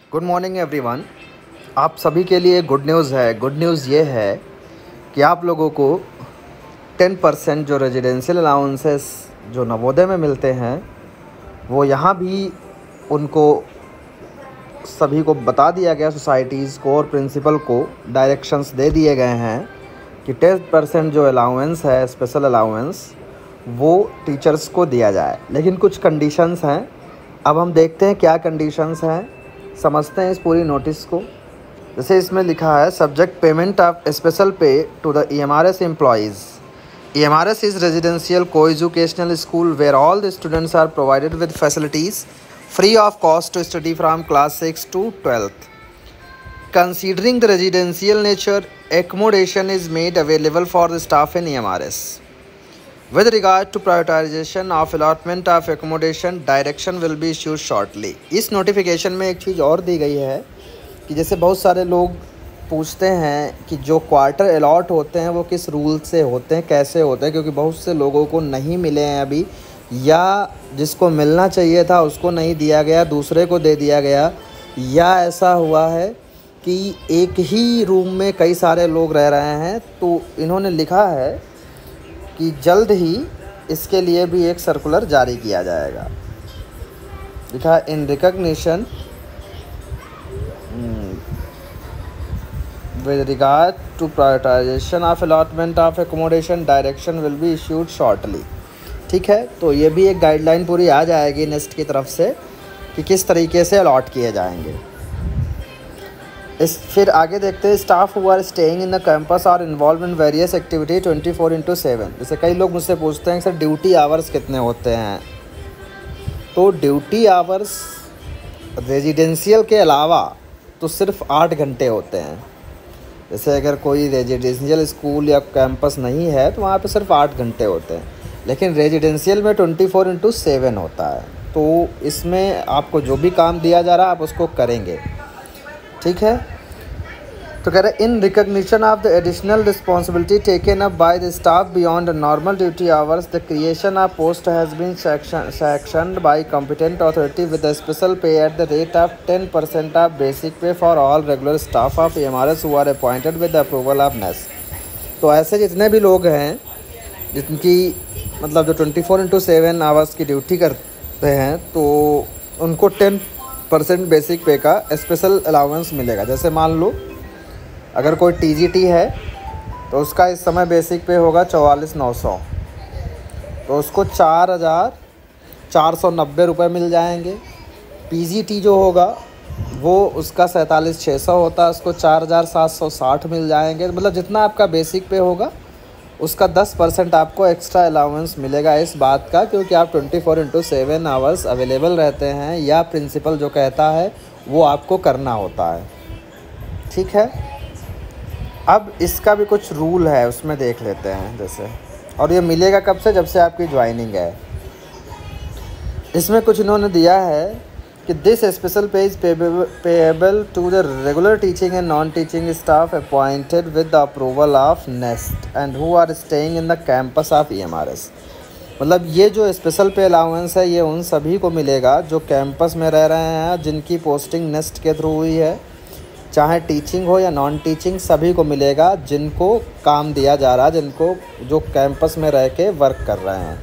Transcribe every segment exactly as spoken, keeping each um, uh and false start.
Good morning everyone. आप सभी के लिए गुड न्यूज़ है। गुड न्यूज़ ये है कि आप लोगों को टेन परसेंट जो रेजिडेंशियल अलाउंसेस जो नवोदय में मिलते हैं वो यहाँ भी उनको सभी को बता दिया गया, सोसाइटीज़ को और प्रिंसिपल को डायरेक्शंस दे दिए गए हैं कि टेन परसेंट जो अलाउंस है, स्पेशल अलाउंस, वो टीचर्स को दिया जाए। लेकिन कुछ कंडीशंस हैं। अब हम देखते हैं क्या कंडीशंस हैं, समझते हैं इस पूरी नोटिस को। जैसे इसमें लिखा है, subject payment of special pay to the E M R S employees. E M R S is residential co-educational school where all the students are provided with facilities free of cost to study from class six to twelfth. Considering the residential nature, accommodation is made available for the staff in E M R S. With regard to prioritization of allotment of accommodation, direction will be issued shortly. इस notification में एक चीज़ और दी गई है कि जैसे बहुत सारे लोग पूछते हैं कि जो क्वार्टर अलॉट होते हैं वो किस रूल से होते हैं, कैसे होते हैं, क्योंकि बहुत से लोगों को नहीं मिले हैं अभी, या जिसको मिलना चाहिए था उसको नहीं दिया गया, दूसरे को दे दिया गया, या ऐसा हुआ है कि एक ही रूम में कई सारे लोग रह रहे हैं। तो इन्होंने लिखा है कि जल्द ही इसके लिए भी एक सर्कुलर जारी किया जाएगा। लिखा, in recognition with regard to prioritization of allotment of accommodation, direction will be issued shortly। ठीक है, तो ये भी एक गाइडलाइन पूरी आ जाएगी नेस्ट की तरफ से कि किस तरीके से अलॉट किए जाएंगे। इस फिर आगे देखते हैं, staff who are staying in the campus are involved in various activity twenty four into seven. जैसे कई लोग मुझसे पूछते हैं सर ड्यूटी आवर्स कितने होते हैं, तो ड्यूटी आवर्स रेजिडेंशियल के अलावा तो सिर्फ आठ घंटे होते हैं। जैसे अगर कोई रेजिडेंशियल स्कूल या कैंपस नहीं है तो वहाँ पे सिर्फ आठ घंटे होते हैं, लेकिन रेजिडेंशियल में ट्वेंटी फोर इंटू सेवन होता है। तो इसमें आपको जो भी काम दिया जा रहा है आप उसको करेंगे। ठीक है, तो कह रहे, in recognition of the additional responsibility taken up by the staff beyond normal duty hours, the creation of post has been sanctioned by competent authority with the special pay at the rate of ten percent of basic pay for all regular staff of E M R S who are appointed with the approval of NEST. तो ऐसे जितने भी लोग हैं जिनकी मतलब जो twenty four into seven hours की ड्यूटी करते हैं तो उनको टेन परसेंट बेसिक पे का स्पेशल अलाउंस मिलेगा। जैसे मान लो अगर कोई टी जी टी है तो उसका इस समय बेसिक पे होगा चौवालीस नौ सौ, तो उसको चार हज़ार चार सौ नब्बे रुपये मिल जाएंगे। पी जी टी जो होगा वो उसका सैंतालीस छः सौ होता है, उसको चार हज़ार सात सौ साठ मिल जाएंगे। मतलब जितना आपका बेसिक पे होगा उसका दस परसेंट आपको एक्स्ट्रा अलाउंस मिलेगा इस बात का, क्योंकि आप twenty four into seven hours available रहते हैं या प्रिंसिपल जो कहता है वो आपको करना होता है। ठीक है, अब इसका भी कुछ रूल है उसमें देख लेते हैं जैसे, और ये मिलेगा कब से, जब से आपकी ज्वाइनिंग है। इसमें कुछ इन्होंने दिया है कि this special pay is payable to the regular teaching and non teaching staff appointed with the approval of NEST and who are staying in the campus of E M R S। मतलब ये जो special पे allowance है ये उन सभी को मिलेगा जो कैंपस में रह रहे हैं, जिनकी पोस्टिंग नेस्ट के थ्रू हुई है, चाहे टीचिंग हो या नॉन टीचिंग, सभी को मिलेगा जिनको काम दिया जा रहा है, जिनको जो कैंपस में रह के वर्क कर रहे हैं।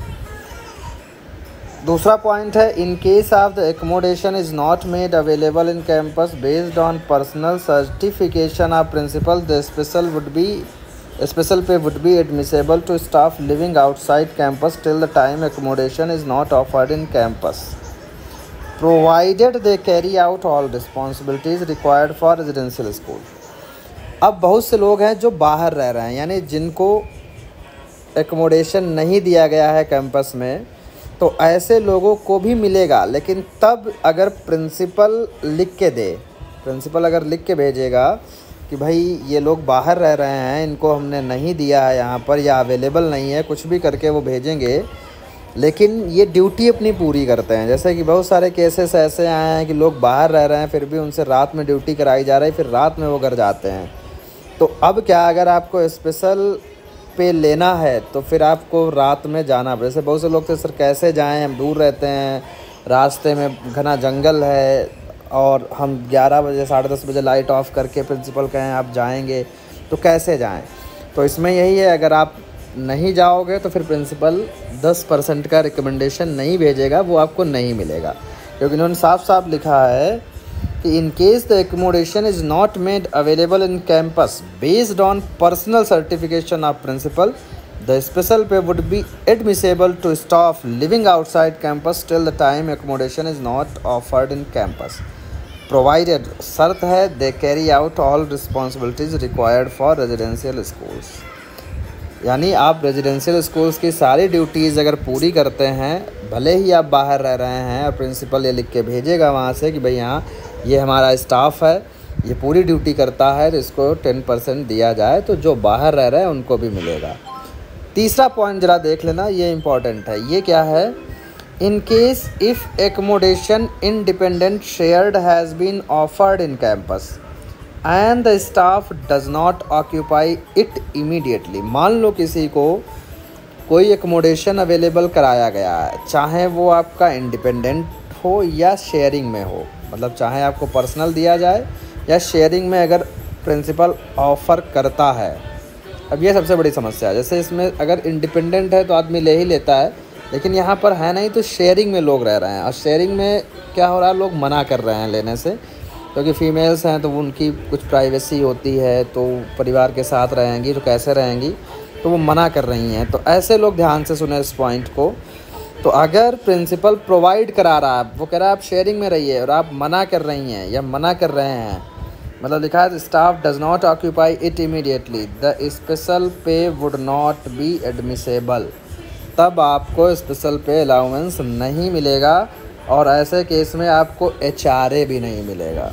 दूसरा पॉइंट है, in case of the accommodation is not made available in campus based on personal certification of principal, the special would be special pay would be admissible to staff living outside campus till the time accommodation is not offered in campus, provided they carry out all responsibilities required for residential school. अब बहुत से लोग हैं जो बाहर रह रहे हैं, यानी जिनको एकोमोडेशन नहीं दिया गया है कैंपस में, तो ऐसे लोगों को भी मिलेगा, लेकिन तब अगर प्रिंसिपल लिख के दे, प्रिंसिपल अगर लिख के भेजेगा कि भाई ये लोग बाहर रह रहे हैं, इनको हमने नहीं दिया है यहाँ पर या अवेलेबल नहीं है, कुछ भी करके वो भेजेंगे, लेकिन ये ड्यूटी अपनी पूरी करते हैं। जैसे कि बहुत सारे केसेस ऐसे आए हैं कि लोग बाहर रह रहे हैं फिर भी उनसे रात में ड्यूटी कराई जा रही है, फिर रात में वो घर जाते हैं। तो अब क्या, अगर आपको स्पेशल पे लेना है तो फिर आपको रात में जाना। जैसे बहुत से लोग थे सर कैसे जाएं, हम दूर रहते हैं, रास्ते में घना जंगल है, और हम ग्यारह बजे साढ़े दस बजे लाइट ऑफ करके प्रिंसिपल कहें आप जाएंगे तो कैसे जाएं। तो इसमें यही है, अगर आप नहीं जाओगे तो फिर प्रिंसिपल दस परसेंट का रिकमेंडेशन नहीं भेजेगा, वो आपको नहीं मिलेगा। क्योंकि उन्होंने साफ साफ लिखा है कि in case the accommodation is not made available in campus based on personal certification of principal, the special pay would be admissible to staff living outside campus till the time accommodation is not offered in campus provided, शर्त है they carry out all responsibilities required for residential schools. यानी आप residential schools की सारी duties अगर पूरी करते हैं, भले ही आप बाहर रह रहे हैं और प्रिंसिपल ये लिख के भेजेगा वहाँ से कि भाई यहाँ ये हमारा स्टाफ है, ये पूरी ड्यूटी करता है, तो इसको टेन परसेंट दिया जाए, तो जो बाहर रह रहे हैं उनको भी मिलेगा। तीसरा पॉइंट ज़रा देख लेना, ये इम्पॉर्टेंट है। ये क्या है? In case if accommodation independent shared has been offered in campus and the staff does not occupy it immediately. मान लो किसी को कोई एकोमोडेशन अवेलेबल कराया गया है, चाहे वो आपका इंडिपेंडेंट हो या शेयरिंग में हो, मतलब चाहे आपको पर्सनल दिया जाए या शेयरिंग में अगर प्रिंसिपल ऑफ़र करता है। अब ये सबसे बड़ी समस्या है। जैसे इसमें अगर इंडिपेंडेंट है तो आदमी ले ही लेता है, लेकिन यहाँ पर है नहीं, तो शेयरिंग में लोग रह रहे हैं। और शेयरिंग में क्या हो रहा है, लोग मना कर रहे हैं लेने से, क्योंकि फ़ीमेल्स हैं तो उनकी कुछ प्राइवेसी होती है, तो परिवार के साथ रहेंगी तो कैसे रहेंगी, तो वो मना कर रही हैं। तो ऐसे लोग ध्यान से सुने इस पॉइंट को। तो अगर प्रिंसिपल प्रोवाइड करा रहा है, वो कह रहा है आप शेयरिंग में रहिए, और आप मना कर रही हैं या मना कर रहे हैं, मतलब लिखा है staff does not occupy it immediately the special pay would not be admissible, तब आपको स्पेशल पे अलाउंस नहीं मिलेगा। और ऐसे केस में आपको एच आर ए भी नहीं मिलेगा।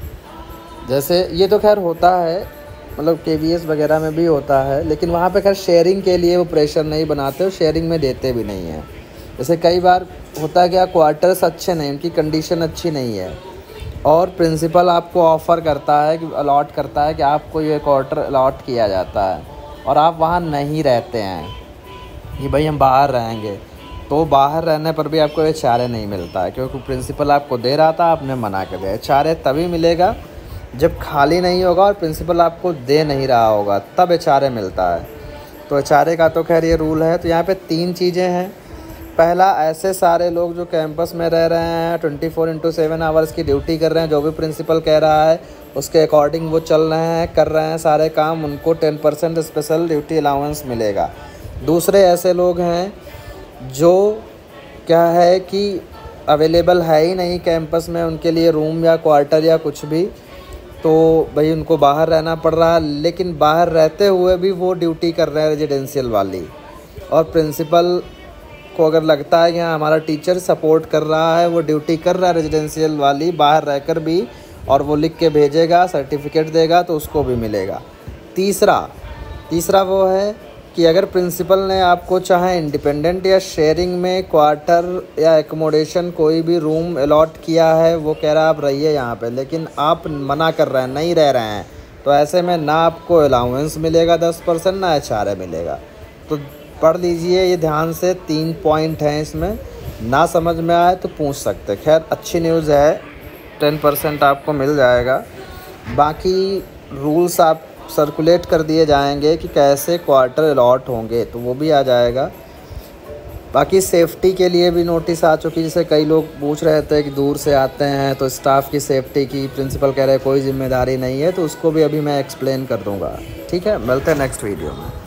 जैसे ये तो खैर होता है, मतलब के वी एस वगैरह में भी होता है, लेकिन वहाँ पे खैर शेयरिंग के लिए वो प्रेशर नहीं बनाते और शेयरिंग में देते भी नहीं हैं। जैसे कई बार होता है क्या, क्वार्टर्स अच्छे नहीं, उनकी कंडीशन अच्छी नहीं है, और प्रिंसिपल आपको ऑफ़र करता है कि अलॉट करता है कि आपको ये क्वार्टर अलॉट किया जाता है, और आप वहाँ नहीं रहते हैं कि भाई हम बाहर रहेंगे, तो बाहर रहने पर भी आपको एच आर ए नहीं मिलता है, क्योंकि प्रिंसिपल आपको दे रहा था, आपने मना कर दिया। एच आर ए तभी मिलेगा जब खाली नहीं होगा और प्रिंसिपल आपको दे नहीं रहा होगा, तब एच आर ए मिलता है। तो एच आर ए का तो खैर ये रूल है। तो यहाँ पे तीन चीज़ें हैं। पहला, ऐसे सारे लोग जो कैंपस में रह रहे हैं, twenty four into seven hours की ड्यूटी कर रहे हैं, जो भी प्रिंसिपल कह रहा है उसके अकॉर्डिंग वो चल रहे हैं, कर रहे हैं सारे काम, उनको ten percent special duty allowance मिलेगा। दूसरे ऐसे लोग हैं जो क्या है कि अवेलेबल है ही नहीं कैंपस में उनके लिए रूम या क्वार्टर या कुछ भी, तो भाई उनको बाहर रहना पड़ रहा है, लेकिन बाहर रहते हुए भी वो ड्यूटी कर रहे हैं रेजिडेंशियल वाली, और प्रिंसिपल को अगर लगता है कि हाँ हमारा टीचर सपोर्ट कर रहा है, वो ड्यूटी कर रहा है रेजिडेंशियल वाली बाहर रहकर भी, और वो लिख के भेजेगा, सर्टिफिकेट देगा, तो उसको भी मिलेगा। तीसरा तीसरा वो है कि अगर प्रिंसिपल ने आपको चाहे इंडिपेंडेंट या शेयरिंग में क्वार्टर या एकोमोडेशन कोई भी रूम अलॉट किया है, वो कह रहा है आप रहिए यहाँ पे, लेकिन आप मना कर रहे हैं, नहीं रह रहे हैं, तो ऐसे में ना आपको अलाउंस मिलेगा दस परसेंट, ना एच आर ए मिलेगा। तो पढ़ लीजिए ये ध्यान से, तीन पॉइंट हैं इसमें, ना समझ में आए तो पूछ सकते। खैर अच्छी न्यूज़ है, टेन परसेंट आपको मिल जाएगा। बाकी रूल्स आप सर्कुलेट कर दिए जाएंगे कि कैसे क्वार्टर अलॉट होंगे, तो वो भी आ जाएगा। बाकी सेफ्टी के लिए भी नोटिस आ चुकी, जैसे कई लोग पूछ रहे थे कि दूर से आते हैं तो स्टाफ की सेफ्टी की प्रिंसिपल कह रहे हैं कोई जिम्मेदारी नहीं है, तो उसको भी अभी मैं एक्सप्लेन कर दूंगा। ठीक है, मिलते हैं नेक्स्ट वीडियो में।